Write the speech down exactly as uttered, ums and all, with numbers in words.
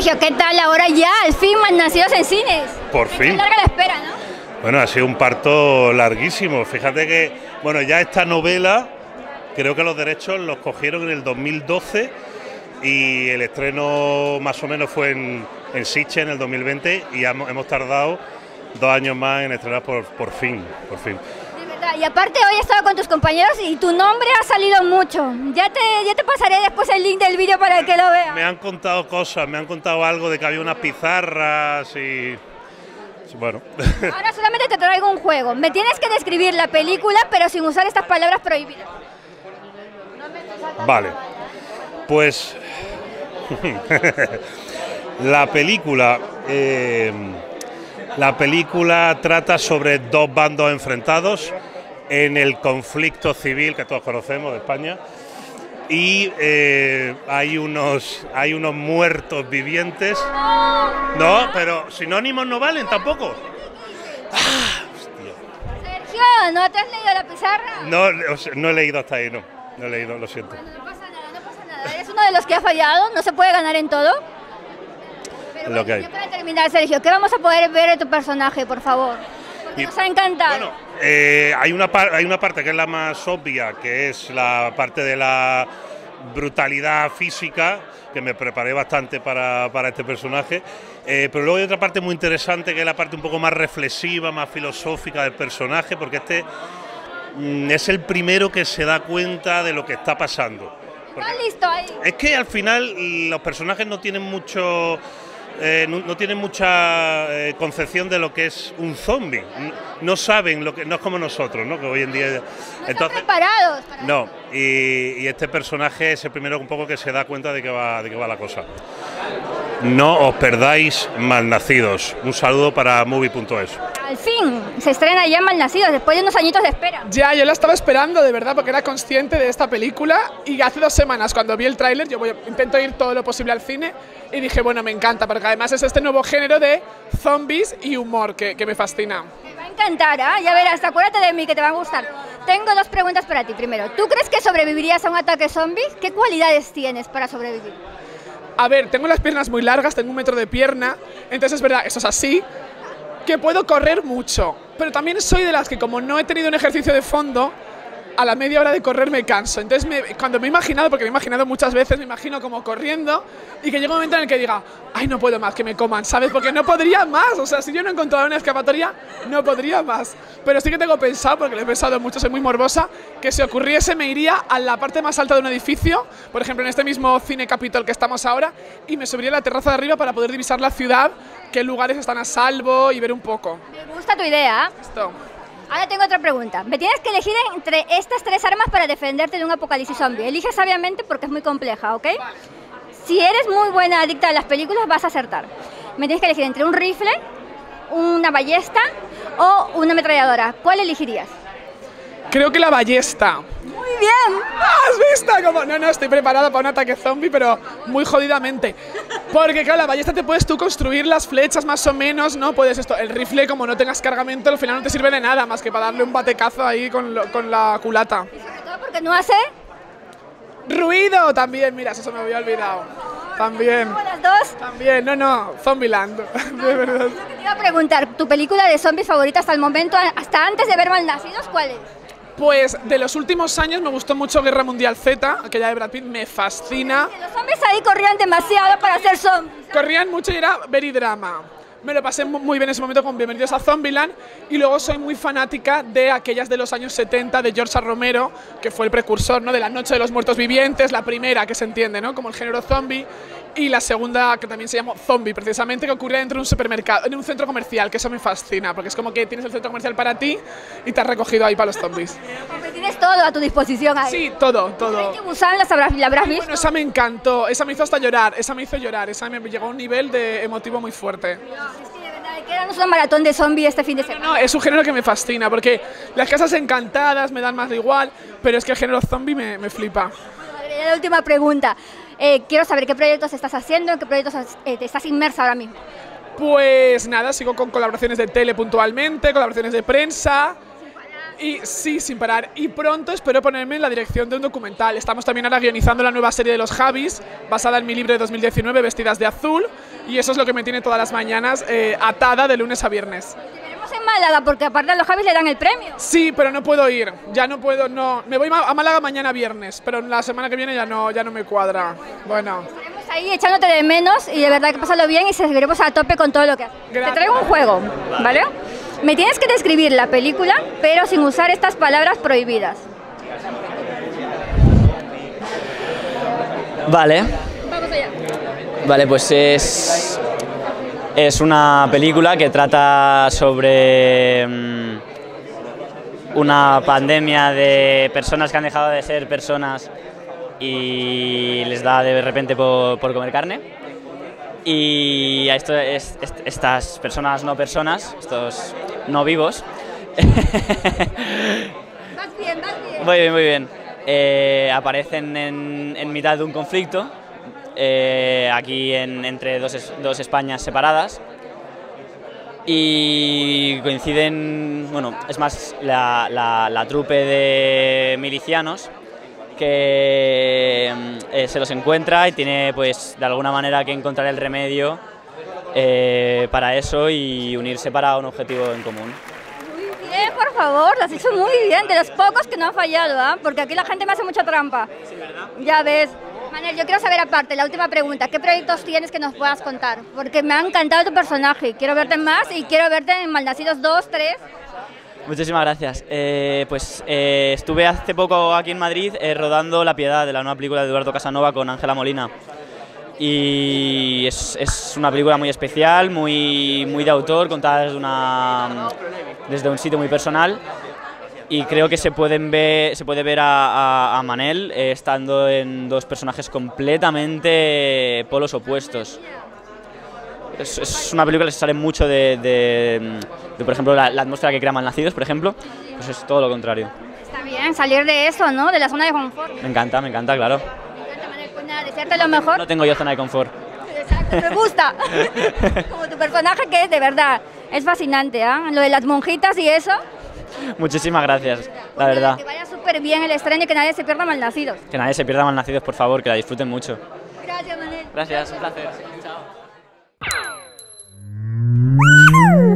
Sergio, ¿qué tal ahora ya? Al fin, Malnacidos en cines. Por fin. Larga la espera, ¿no? Bueno, ha sido un parto larguísimo. Fíjate que, bueno, ya esta novela, creo que los derechos los cogieron en el dos mil doce y el estreno más o menos fue en, en Sitges en el dos mil veinte y hemos, hemos tardado dos años más en estrenar por, por fin, por fin. Y aparte hoy he estado con tus compañeros y tu nombre ha salido mucho. Ya te, ya te pasaré después el link del vídeo para que lo veas. Me han contado cosas, me han contado algo de que había unas pizarras y... bueno. Ahora solamente te traigo un juego. Me tienes que describir la película pero sin usar estas palabras prohibidas. Vale. Pues... la película... Eh, la película trata sobre dos bandos enfrentados en el conflicto civil que todos conocemos de España y eh, hay unos hay unos muertos vivientes. No, pero sinónimos no valen tampoco. Ah, hostia. Sergio, ¿no te has leído la pizarra? No, o sea, no he leído hasta ahí, no. No he leído, lo siento. Bueno, no pasa nada, no pasa nada. Eres uno de los que ha fallado, no se puede ganar en todo. Pero Lo bueno, que hay. ya para terminar, Sergio, ¿qué vamos a poder ver de tu personaje, por favor? Porque Y, nos ha encantado. Bueno, eh, hay, una par hay una parte que es la más obvia, que es la parte de la brutalidad física, que me preparé bastante para, para este personaje, eh, pero luego hay otra parte muy interesante, que es la parte un poco más reflexiva, más filosófica del personaje, porque este mm, es el primero que se da cuenta de lo que está pasando. ¿Estás listo ahí? Es que al final los personajes no tienen mucho... Eh, no, no tienen mucha eh, concepción de lo que es un zombie. No, no saben lo que, no es como nosotros, ¿no? Que hoy en día. No entonces, están preparados para no. Y, y este personaje es el primero un poco que se da cuenta de que va, de que va la cosa. No os perdáis Malnacidos. Un saludo para movie punto es. Al fin, se estrena ya Malnacidos, después de unos añitos de espera. Ya, yo la estaba esperando de verdad porque era consciente de esta película y hace dos semanas cuando vi el tráiler, yo voy, intento ir todo lo posible al cine y dije, bueno, me encanta porque además es este nuevo género de zombies y humor que, que me fascina. Me va a encantar, ¿eh? Ya verás, acuérdate de mí que te va a gustar. Tengo dos preguntas para ti. Primero, ¿tú crees que sobrevivirías a un ataque zombie? ¿Qué cualidades tienes para sobrevivir? A ver, tengo las piernas muy largas, tengo un metro de pierna, entonces es verdad, eso es así, que puedo correr mucho, pero también soy de las que como no he tenido un ejercicio de fondo, a la media hora de correr me canso. Entonces me, cuando me he imaginado, porque me he imaginado muchas veces, me imagino como corriendo y que llega un momento en el que diga, ay, no puedo más, que me coman, ¿sabes? Porque no podría más, o sea, si yo no he encontrado una escapatoria, no podría más. Pero sí que tengo pensado, porque lo he pensado mucho, soy muy morbosa, que si ocurriese me iría a la parte más alta de un edificio, por ejemplo en este mismo Cine Capitol que estamos ahora, y me subiría a la terraza de arriba para poder divisar la ciudad, qué lugares están a salvo y ver un poco. Me gusta tu idea. Esto. Ahora tengo otra pregunta. Me tienes que elegir entre estas tres armas para defenderte de un apocalipsis zombie. Elige sabiamente porque es muy compleja, ¿ok? Vale. Si eres muy buena adicta a las películas, vas a acertar. Me tienes que elegir entre un rifle, una ballesta o una ametralladora. ¿Cuál elegirías? Creo que la ballesta. Muy bien. ¿Has visto? Como, no, no, estoy preparada para un ataque zombie, pero muy jodidamente. Porque, claro, la ballesta te puedes tú construir las flechas más o menos, ¿no? Puedes esto, el rifle, como no tengas cargamento, al final no te sirve de nada más que para darle un batecazo ahí con, lo, con la culata. Y sobre todo porque no hace... ¡ruido! También, mira, eso se me había olvidado. También. ¿Cómo las dos? También, no, no, Zombieland. De verdad. Te iba a preguntar, ¿tu película de zombies favorita hasta el momento, hasta antes de ver Malnacidos, cuál es? Pues de los últimos años me gustó mucho Guerra Mundial Z, aquella de Brad Pitt, me fascina. Los zombies ahí corrían demasiado para ser zombies. Corrían mucho y era veridrama. Me lo pasé muy bien en ese momento con Bienvenidos a Zombieland y luego soy muy fanática de aquellas de los años setenta de George A. Romero, que fue el precursor, ¿no? De La Noche de los Muertos Vivientes, la primera que se entiende, ¿no? Como el género zombie, y la segunda que también se llamó Zombie, precisamente, que ocurría dentro de un supermercado, en un centro comercial, que eso me fascina, porque es como que tienes el centro comercial para ti y te has recogido ahí para los zombies. Tienes todo a tu disposición ahí. Sí, todo, todo. ¿Y Busan la habrás, la habrás visto? Bueno, esa me encantó, esa me hizo hasta llorar, esa me hizo llorar, esa me llegó a un nivel de emotivo muy fuerte. Es que de verdad, hay que darnos una maratón de zombies este fin de semana. No, no, es un género que me fascina, porque las casas encantadas me dan más de igual, pero es que el género zombie me, me flipa. Bueno, ya la última pregunta. Eh, quiero saber qué proyectos estás haciendo, en qué proyectos eh, te estás inmersa ahora mismo. Pues nada, sigo con colaboraciones de tele puntualmente, colaboraciones de prensa. Y sí, sin parar. Y pronto espero ponerme en la dirección de un documental. Estamos también ahora guionizando la nueva serie de los Javis, basada en mi libro de dos mil diecinueve, Vestidas de Azul. Y eso es lo que me tiene todas las mañanas eh, atada de lunes a viernes. Te veremos en Málaga, porque aparte a los Javis le dan el premio. Sí, pero no puedo ir. Ya no puedo, no. Me voy a Málaga mañana viernes, pero la semana que viene ya no, ya no me cuadra. Bueno. Estaremos ahí echándote de menos y de verdad que pásalo bien y seguiremos a tope con todo lo que haces. Te traigo un juego, ¿vale? Me tienes que describir la película, pero sin usar estas palabras prohibidas. Vale. Vamos allá. Vale, pues es, es una película que trata sobre um, una pandemia de personas que han dejado de ser personas y les da de repente por, por comer carne. Y a esto, es, est, estas personas no personas, estos no vivos, Vas bien, vas bien. muy bien, muy bien, eh, aparecen en, en mitad de un conflicto, eh, aquí en, entre dos, dos Españas separadas, y coinciden, bueno, es más la, la, la trupe de milicianos que eh, se los encuentra y tiene pues de alguna manera que encontrar el remedio eh, para eso y unirse para un objetivo en común. Muy bien, por favor, lo has hecho muy bien, de los pocos que no han fallado, ¿eh? Porque aquí la gente me hace mucha trampa. Sí, ¿verdad? Ya ves. Manel, yo quiero saber aparte, la última pregunta, ¿qué proyectos tienes que nos puedas contar? Porque me ha encantado tu personaje, quiero verte más y quiero verte en Malnacidos dos, tres. Muchísimas gracias. Eh, pues eh, estuve hace poco aquí en Madrid eh, rodando La Piedad, de la nueva película de Eduardo Casanova con Ángela Molina. Y es, es una película muy especial, muy, muy de autor, contada desde, una, desde un sitio muy personal. Y creo que se, pueden ver, se puede ver a, a, a Manel eh, estando en dos personajes completamente polos opuestos. Es, es una película que se sale mucho de, de, de por ejemplo, la, la atmósfera que crea Malnacidos, por ejemplo, pues es todo lo contrario. Está bien, salir de eso, ¿no? De la zona de confort. Me encanta, me encanta, claro. Me encanta, Manel, pues nada, desearte lo mejor. No tengo yo zona de confort. Exacto, me gusta. Como tu personaje que es, de verdad, es fascinante, ¿ah? ¿eh? Lo de las monjitas y eso. Muchísimas gracias, Pues la nada, verdad. que vaya súper bien el estreno y que nadie se pierda Malnacidos. Que nadie se pierda Malnacidos, por favor, que la disfruten mucho. Gracias, Manel. Gracias, un placer. Chao.